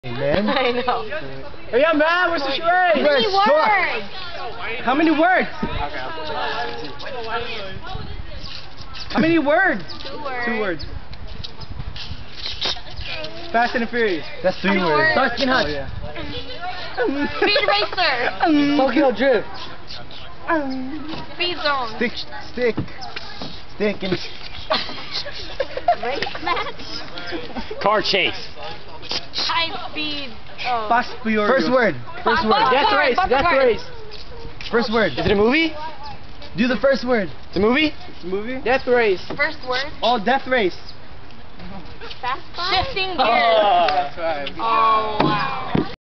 Man. I know. Hey, yeah, man, what's the charade? How many words? How many words? How many words? 2 words. 2 words. Fast and Furious. That's 3 3 words. words. Starsky and Hutch. Oh, yeah. Speed Racer. Tokyo Drift. Speed Zone. Stick and... Race match. Car chase. High speed. Oh. Fast Furious. First word. First word. Death race. Death race. First word. Is it a movie? Do the first word. It's a movie? Movie? Death race. First word. Oh, Death race. Fast Five. Shifting gears. That's right. Oh wow.